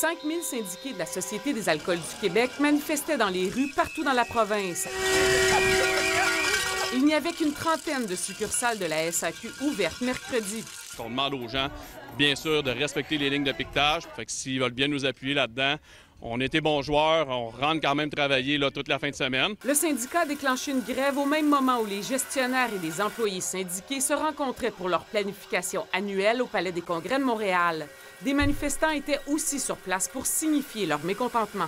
5000 syndiqués de la Société des alcools du Québec manifestaient dans les rues partout dans la province. Il n'y avait qu'une trentaine de succursales de la SAQ ouvertes mercredi. On demande aux gens, bien sûr, de respecter les lignes de piquetage. Fait que s'ils veulent bien nous appuyer là-dedans, on était bons joueurs, on rentre quand même travailler là, toute la fin de semaine. Le syndicat a déclenché une grève au même moment où les gestionnaires et les employés syndiqués se rencontraient pour leur planification annuelle au Palais des Congrès de Montréal. Des manifestants étaient aussi sur place pour signifier leur mécontentement.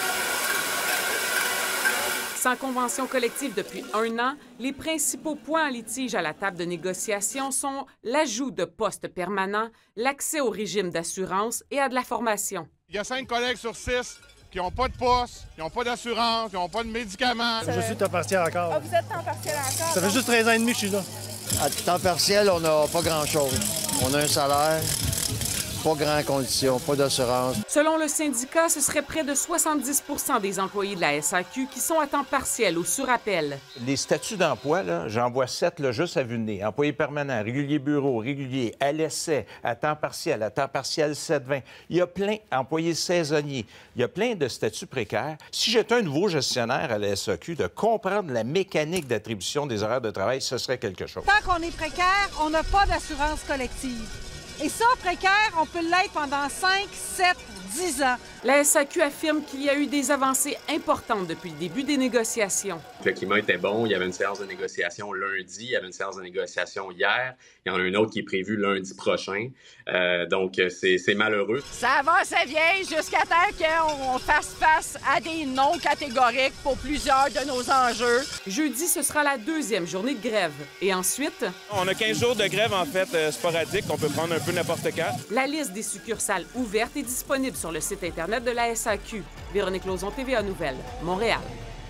Sans convention collective depuis 1 an, les principaux points en litige à la table de négociation sont l'ajout de postes permanents, l'accès au régime d'assurance et à de la formation. Il y a 5 collègues sur 6 qui n'ont pas de poste, qui n'ont pas d'assurance, qui n'ont pas de médicaments. Je suis temps partiel encore. Ah, vous êtes temps partiel encore? Ça fait juste 13 ans et demi que je suis là. À temps partiel, on n'a pas grand-chose. On a un salaire, pas grandes conditions, pas d'assurance. Selon le syndicat, ce serait près de 70 des employés de la SAQ qui sont à temps partiel ou sur appel. Les statuts d'emploi, là, j'en vois 7 là, juste à vue de nez. Employés permanents, réguliers bureau, réguliers, à l'essai, à temps partiel 7-20. Il y a plein d'employés saisonniers. Il y a plein de statuts précaires. Si j'étais un nouveau gestionnaire à la SAQ, de comprendre la mécanique d'attribution des horaires de travail, ce serait quelque chose. Tant qu'on est précaire, on n'a pas d'assurance collective. Et ça, précaire, on peut l'être pendant 5, 7, 10 ans. La SAQ affirme qu'il y a eu des avancées importantes depuis le début des négociations. Le climat était bon. Il y avait une séance de négociation lundi. Il y avait une séance de négociation hier. Il y en a une autre qui est prévue lundi prochain. Donc, c'est malheureux. Ça va, ça vient, jusqu'à temps qu'on fasse face à des non catégoriques pour plusieurs de nos enjeux. Jeudi, ce sera la 2e journée de grève. Et ensuite... On a 15 jours de grève, en fait, sporadique. On peut prendre un peu n'importe quand. La liste des succursales ouvertes est disponible sur le site Internet de la SAQ. Véronique Lauzon, TVA Nouvelles, Montréal.